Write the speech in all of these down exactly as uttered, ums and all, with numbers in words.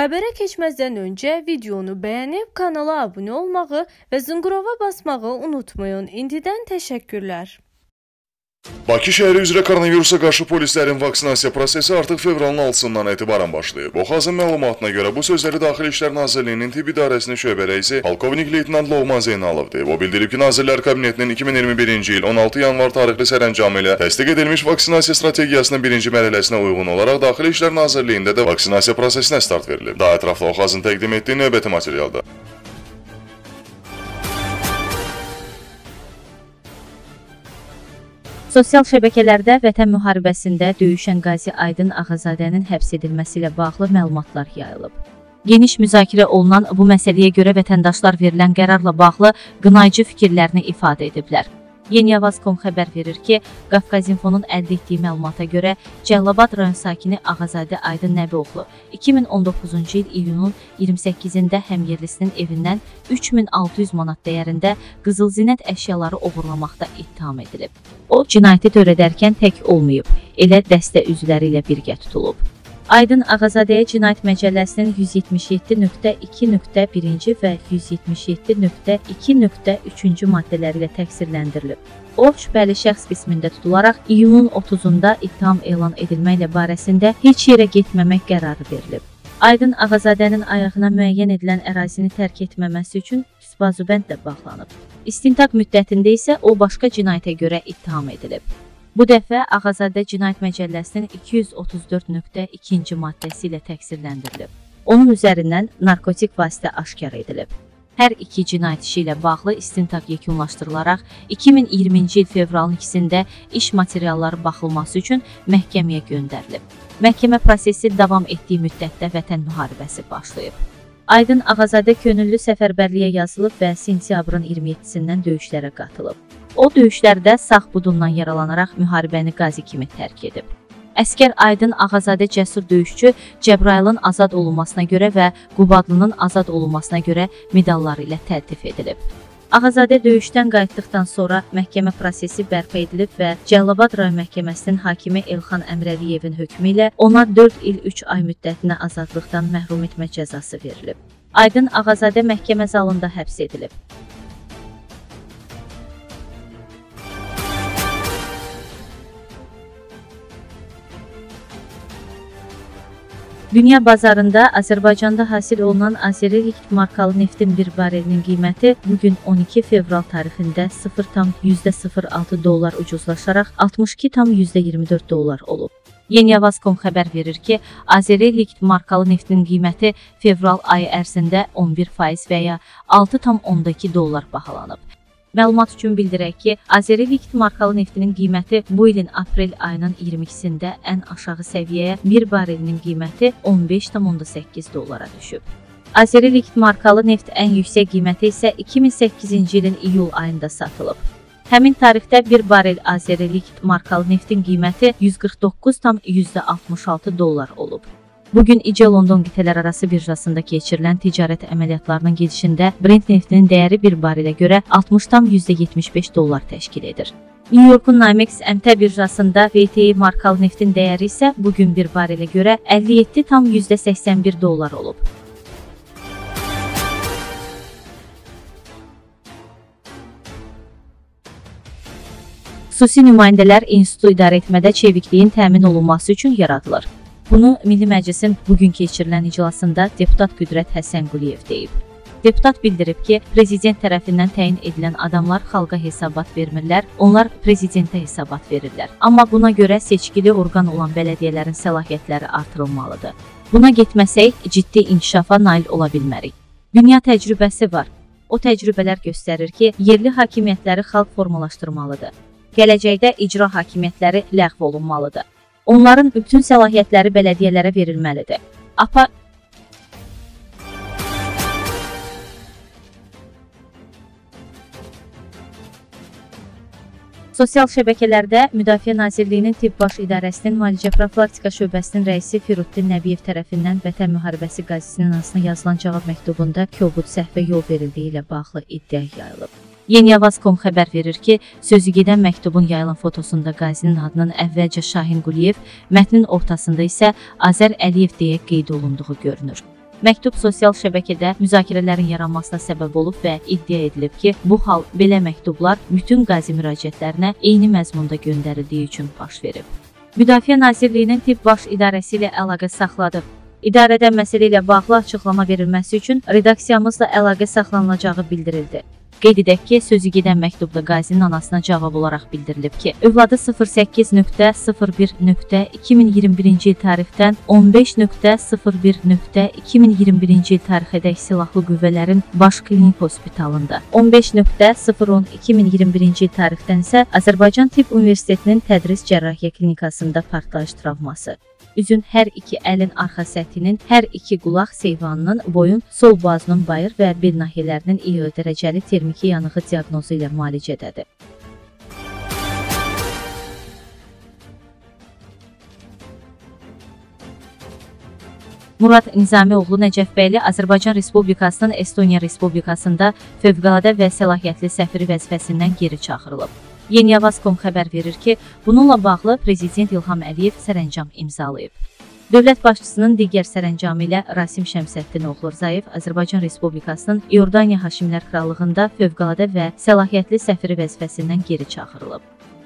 Xəbərə keçməzdən öncə videonu bəyənib kanala abunə olmağı və zınqırova basmağı unutmayın. İndidən təşəkkürlər. Bakı şəhəri üzrə koronavirusa qarşı polislərin vaksinasiya prosesi artıq fevralın altısından etibarən başlayıb. Oxazın məlumatına görə bu sözləri Daxili İşlər Nazirliyinin Tibb İdarəsinin şöbə rəisi Polkovnik Leytenant Loğman Zeynalov deyib. O bildirib ki, Nazirlər Kabinetinin iki min iyirmi birinci il on altı yanvar tarixli sərəncamı ilə təsdiq edilmiş vaksinasiya strategiyasının birinci mərhələsinə uyğun olaraq Daxili İşlər Nazirliyində də vaksinasiya prosesinə start verilib. Daha ətraflı Oxazın təqdim etdiyi növbəti materialda. Sosial şəbəkələrdə Vətən müharibəsində döyüşən Qazi Aydın Ağazadənin həbs edilməsi ilə bağlı məlumatlar yayılıb. Geniş müzakirə olunan bu məsələyə görə vətəndaşlar verilən qərarla bağlı qınayıcı fikirlərini ifadə ediblər. Yeniavaz.com xəbər verir ki, Qafqazinfonun əldə etdiyi məlumata görə Cəlilabad rayon sakini Ağazadə Aydın Nəbioğlu iki min on doqquzuncu il iyunun iyirmi səkkizində həmyerlisinin evindən üç min altı yüz manat dəyərində qızıl zinət əşyaları oğurlamaqda ittiham edilib. O, cinayəti törədərkən tək olmayıb, elə dəstə üzvləri ilə birgə tutulub. Aydın Ağazadəyə Cinayət Məcəlləsinin yüz yetmiş yeddi nöqtə iki nöqtə birinci və yüz yetmiş yeddi nöqtə iki nöqtə üçüncü maddələri ilə təqsirləndirilib. O, şübhəli şəxs qismində tutularaq iyunun otuzunda ittiham elan edilməklə barəsində heç yerə getməmək qərarı verilib. Aydın Ağazadənin ayağına müəyyən edilən ərazini tərk etməməsi üçün isbazubəndlə bağlanıb. İstintaq müddətində isə o, başqa cinayətə görə ittiham edilib. Bu dəfə Ağazadə Cinayət Məcəlləsinin iki yüz otuz dörd nöqtə ikinci maddəsi ilə təqsirləndirilib. Onun üzərindən narkotik vasitə aşkar edilib. Hər iki cinayət işi ilə bağlı istintaq yekunlaşdırılaraq iki min iyirminci il fevralın ikisində iş materialları baxılması üçün məhkəməyə göndərilib. Məhkəmə prosesi davam etdiyi müddətdə Vətən müharibəsi başlayıb. Aydın Ağazadə könüllü səfərbərliyə yazılıb və sentyabrın iyirmi yeddisindən döyüşlərə qatılıb. O, döyüşlərdə sağ budundan yaralanaraq müharibəni qazi kimi tərk edib. Əskər Aydın Ağazadə cəsur döyüşçü Cəbrayılın azad olunmasına görə və Qubadlının azad olunmasına görə medalları ilə təltif edilib. Ağazadə döyüşdən qayıtdıqdan sonra məhkəmə prosesi bərpa edilib və Cəlilabad rayon məhkəməsinin hakimi Elxan Əmrəliyevin hökmü ilə ona dörd il üç ay müddətinə azadlıqdan məhrum etmə cəzası verilib. Aydın Ağazadə məhkəmə zalında həbs edilib. Dünya bazarında Azərbaycanda hasil olunan Azerilik markalı neftin bir barelinin qiyməti bugün on iki fevral tarixində sıfır tam yüzdə sıfır altı dollar ucuzlaşaraq altmış iki tam yüzdə iyirmi dörd dollar olub. Yeniavaz.com xəbər verir ki, Azerilik markalı neftin qiyməti fevral ayı ərzində on bir faiz və ya altı tam onda iki dollar bahalanıb. Məlumat üçün bildirək ki, Azerilik markalı neftinin qiyməti bu ilin aprel ayının iyirmi ikisində ən aşağı səviyyəyə bir barelinin qiyməti on beş tam onda səkkiz dollara düşüb. Azerilik markalı neft ən yüksək qiyməti isə iki min səkkizinci ilin iyul ayında satılıb. Həmin tarixdə bir barel Azerilik markalı neftin qiyməti yüz qırx doqquz tam yüzdə altmış altı dollar olub. Bugün İC London qitələrarası birjasında keçirilən ticarət əməliyyatlarının gedişində Brent neftinin dəyəri bir barelə görə altmış tam yüzdə yetmiş beş dollar təşkil edir. New York'un Namex M T birjasında V T I markalı neftin dəyəri isə bugün bir barelə görə əlli yeddi tam yüzdə səksən bir dollar olub. Xüsusi nümayəndələr institutu idarə etmədə çevikliyin təmin olunması üçün yaradılır. Bunu Milli Məclisin bugün keçirilən iclasında deputat Qüdrət Həsənquliyev deyib. Deputat bildirib ki, prezident tərəfindən təyin edilən adamlar xalqa hesabat vermirlər, onlar prezidentə hesabat verirlər. Amma buna görə seçkili orqan olan bələdiyyələrin səlahiyyətləri artırılmalıdır. Buna getməsək, ciddi inkişafa nail ola bilmərik. Dünya təcrübəsi var. O təcrübələr göstərir ki, yerli hakimiyyətləri xalq formalaşdırmalıdır. Gələcəkdə icra hakimiyyətləri ləğv olunmalıdır. Onların bütün səlahiyyətləri bələdiyyələrə verilməlidir. APA Sosial şəbəkələrdə Müdafiə Nazirliyinin Tibb Baş İdarəsinin Müalicə Profilaktika şöbəsinin rəisi Firuddin Nəbiyev tərəfindən Vətən müharibəsi qazisinin anasına yazılan cavab məktubunda kobud səhvə yol verildiyi ilə bağlı iddia yayılıb. Yeniavaz.com xəbər verir ki, sözü gedən məktubun yayılan fotosunda qazinin adının əvvəlcə Şahin Quliyev, mətnin ortasında isə Azər Əliyev deyə qeyd olunduğu görünür. Məktub sosial şəbəkədə müzakirələrin yaranmasına səbəb olub və iddia edilib ki, bu hal belə məktublar bütün qazi müraciətlərinə eyni məzmunda göndərildiyi üçün baş verib. Müdafiə Nazirliyinin Tibb Baş İdarəsi ilə əlaqə saxladıq. İdarədə məsələ ilə bağlı açıqlama verilməsi üçün redaksiyamızla əlaqə saxlanılacağı bildirildi. Qeyd edək ki, sözü gedən məktubda qazinin anasına cavab olaraq bildirilib ki, övladı sıfır səkkiz nöqtə sıfır bir nöqtə iki min iyirmi birinci il tarixdən on beş nöqtə sıfır bir nöqtə iki min iyirmi birinci il tarixədək Silahlı Qüvvələrin Baş Klinik Hospitalında, on beş nöqtə sıfır on iki min iyirmi birinci il tarixdən isə Azərbaycan Tibb Universitetinin Tədris Cərrahiyyə Klinikasında partlayış travması. Üzün hər iki əlin arxa səthinin, hər iki qulaq seyvanının, boyun, sol boğazının bayır və bel nahiyələrinin İ Ö dərəcəli termiki yanığı diaqnozu ilə müalicədədir. Murad Nizamioğlu Nəcəfbəyli Azərbaycan Respublikasının Estoniya Respublikasında fövqəladə və səlahiyyətli səfiri vəzifəsindən geri çağırılıb. Yeniyavaz.com xəbər verir ki, bununla bağlı Prezident İlham Əliyev sərəncam imzalayıb. Dövlət başçısının digər sərəncamı ilə Rasim Şəmsəddin oğlu Rzayev Azərbaycan Respublikasının İordaniya Hakimlər Krallığında fövqəladə və səlahiyyətli səfiri vəzifəsindən geri çağırılıb.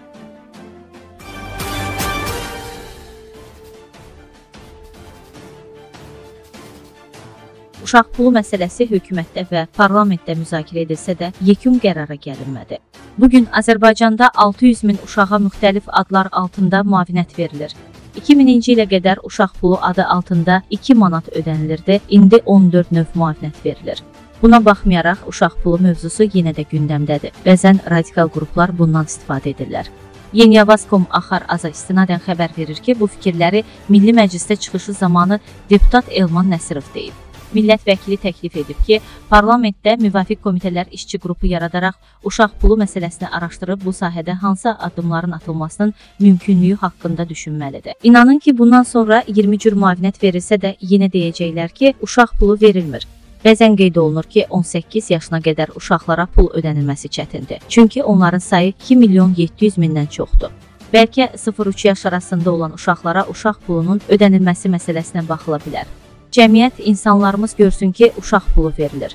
Uşaq pulu məsələsi hökumətdə və parlamentdə müzakirə edilsə də yekun qərara gəlinmədi. Bugün Azərbaycanda altı yüz min uşağa müxtəlif adlar altında müavinət verilir. iki mininci ilə qədər uşaq pulu adı altında iki manat ödənilirdi, indi on dörd növ müavinət verilir. Buna baxmayaraq uşaq pulu mövzusu yenə də gündəmdədir. Bəzən radikal qruplar bundan istifadə edirlər. Yeniyavaz.com Axar Aza istinadən xəbər verir ki, bu fikirləri Milli Məclisdə çıxışı zamanı deputat Elman Nəsirov deyib. Millət vəkili təklif edib ki, parlamentdə müvafiq komitələr işçi qrupu yaradaraq uşaq pulu məsələsini araşdırıb bu sahədə hansı addımların atılmasının mümkünlüyü haqqında düşünməlidir. İnanın ki, bundan sonra iyirmi cür müavinət verilsə də yenə deyəcəklər ki, uşaq pulu verilmir. Bəzən qeyd olunur ki, on səkkiz yaşına qədər uşaqlara pul ödənilməsi çətindir. Çünki onların sayı iki milyon yeddi yüz mindən çoxdur. Bəlkə sıfır üç yaş arasında olan uşaqlara uşaq pulunun ödənilməsi məsələsinə baxıla bilər. Cəmiyyət, insanlarımız görsün ki, uşaq pulu verilir.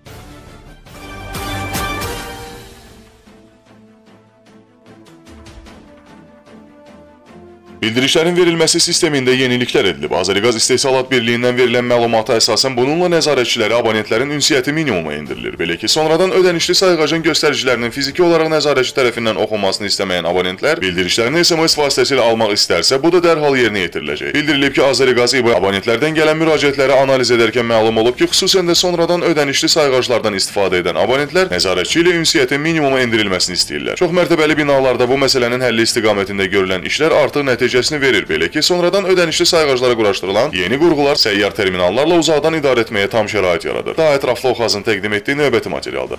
Bildirişlərin verilməsi sistemində yeniliklər edilib. Azəriqaz İstehsalat Birliyindən verilən məlumata əsasən bununla nəzarətçiləri abonentlərin ünsiyyəti minimuma indirilir. Belə ki, sonradan ödənişli sayğacın göstəricilərinin fiziki olaraq nəzarətçi tərəfindən oxunmasını istəməyən abonentlər bildirişlərini S M S vasitəsilə almaq istərsə, bu da dərhal yerinə yetiriləcək. Bildirilib ki, Azəriqaz İ B abonentlərdən gələn müraciətləri analiz edərkən məlum olub ki, xüsusən də sonradan ödənişli sayğaclardan istifadə edən abonentlər nəzarətçi ilə ünsiyyətin minimuma endirilməsini istəyirlər. Çox mərtəbəli binalarda bu məsələnin həlli istiqamətində görülən işlər artıq nəticə verir. Belə ki, sonradan ödənişli sayğaclara quraşdırılan yeni qurğular səyyar terminallarla uzaqdan idarə etməyə tam şərait yaradır. Daha ətraflı Oxazın təqdim etdiyi növbəti materialda.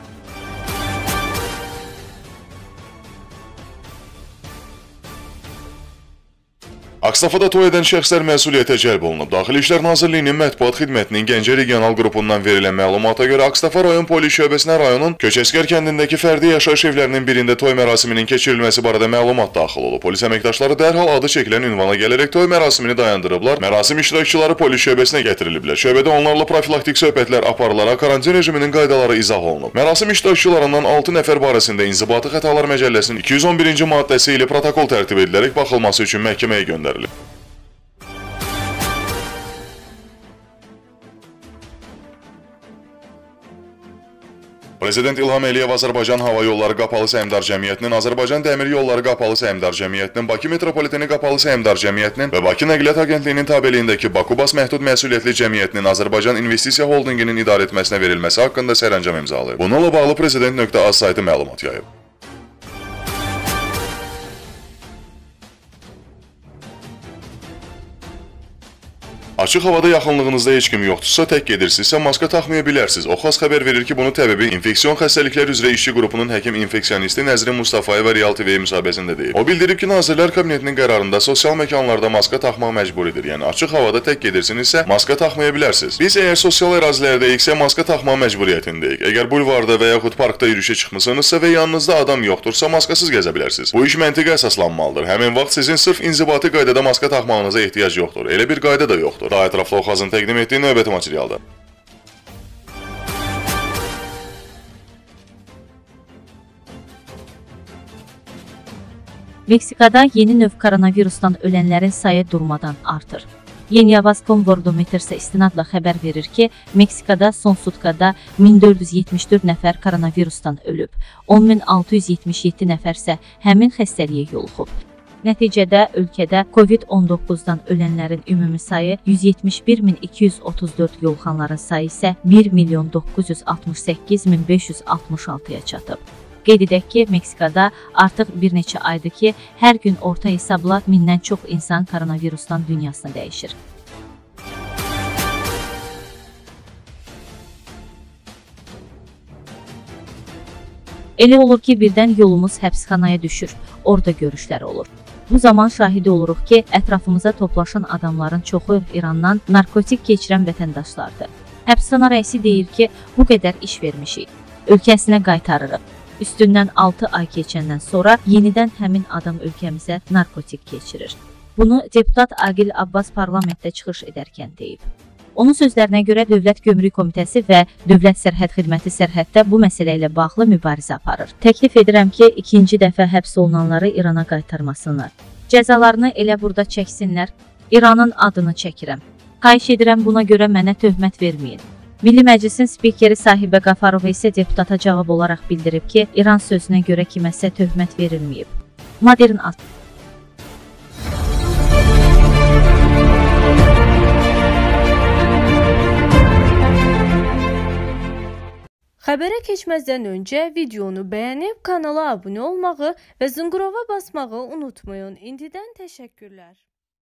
Ağstafada toy edən şəxslər məsuliyyətə cəlb olunub. Daxili İşlər Nazirliyinin mətbuat xidmətinin Gəncə regional qrupundan verilən məlumata görə Ağstafa rayon polis şöbəsinə rayonun Köçəskər kəndindəki fərdi yaşayış evlərinin birində toy mərasiminin keçirilməsi barədə məlumat daxil olub. Polis əməkdaşları dərhal adı çəkilən ünvana gələrək toy mərasimini dayandırıblar. Mərasim iştirakçıları polis şöbəsinə gətiriliblər. Şöbədə onlarla profilaktik söhbətlər aparılaraq karantin rejiminin qaydaları izah olunub. Mərasim iştirakçılarından altı nəfər barəsində İnzibati Xətalar Məcəlləsinin iki yüz on birinci maddəsi ilə protokol tərtib edilərək baxılması üçün məhkəməyə göndərilib. Prezident İlham Əliyev Azərbaycan Hava Yolları Qapalı Səhmdar Cəmiyyətinin, Azərbaycan Dəmir Yolları Qapalı Səhmdar Cəmiyyətinin, Bakı Metropoliteni Qapalı Səhmdar Cəmiyyətinin və Bakı Nəqliyyat Agentliyinin tabeliyindəki Bakubas Məhdud Məsuliyyətli Cəmiyyətinin Azərbaycan İnvestisiya Holdinginin idarə etməsinə verilməsi haqqında sərəncam imzalayıb. Bununla bağlı prezident nöqtə az saytı məlumat yayıb. Açıq havada yaxınlığınızda heç kim yoxdursa, tək gedirsinizsə, maska taxmaya bilərsiniz. Oxaz xəbər verir ki, bunun təbəbi infeksion xəstəliklər üzrə işçi qrupunun həkim infeksionisti Nəzrin Mustafayev və Real T V müsahibəsində deyib. O bildirib ki, Nazirlər Kabinetinin qərarında sosial məkanlarda maska taxmaq məcburidir. Yəni açıq havada tək gedirsinizsə, maska taxmaya bilərsiniz. Biz əgər sosial ərazilərdəyiksə, maska taxmaq məcburiyyətindəyik. Əgər bulvarda və yaxud parkda yürüyüşə çıxmısınızsa və yanınızda adam yoxdursa, maskasız gəzə bilərsiniz. Bu iş məntiqə əsaslanmalıdır. Həmin vaxt sizin sırf inzibati qaydada maska taxmağınıza ehtiyac yoxdur. Elə bir qayda da yoxdur. Daha ətraflı Oxazın təqdim etdiyi növbəti materialda. Meksikada yeni növ koronavirusdan ölənlərin sayı durmadan artır. Yeniyavaz.com Worldometer-sə istinadla xəbər verir ki, Meksikada son sutkada min dörd yüz yetmiş dörd nəfər koronavirusdan ölüb, on min altı yüz yetmiş yeddi nəfər isə həmin xəstəliyə yoluxub. Nəticədə ölkədə Covid on doqquzdan ölənlərin ümumi sayı yüz yetmiş bir min iki yüz otuz dörd, yoluxanların sayı isə bir milyon doqquz yüz altmış səkkiz min beş yüz altmış altıya çatıb. Qeyd edək ki, Meksikada artıq bir neçə aydır ki, hər gün orta hesabla mindən çox insan koronavirusdan dünyasını dəyişir. Elə olur ki, birdən yolumuz həbsxanaya düşür, orada görüşlər olur. Bu zaman şahidi oluruq ki, ətrafımıza toplaşan adamların çoxu İrandan narkotik keçirən vətəndaşlardır. Həbsxana rəisi deyir ki, bu qədər iş vermişik, ölkəsinə qaytarırıq. Üstündən altı ay keçəndən sonra yenidən həmin adam ölkəmizə narkotik keçirir. Bunu deputat Aqil Abbas parlamentdə çıxış edərkən deyib. Onun sözlərinə görə Dövlət Gömrük Komitəsi və Dövlət Sərhəd Xidməti sərhəddə bu məsələ ilə bağlı mübarizə aparır. Təklif edirəm ki, ikinci dəfə həbs olunanları İrana qaytarmasınlar. Cəzalarını elə burada çəksinlər. İranın adını çəkirəm. Xahiş edirəm, buna görə mənə töhmət verməyin. Milli Məclisin spikeri Sahibə Qafarova isə deputata cavab olaraq bildirib ki, İran sözünə görə kiməsə töhmət verilməyib. Modern ad. Xəbərə keçməzdən öncə videonu bəyənib kanala abunə olmağı və zınqırova basmağı unutmayın. İndidən təşəkkürlər.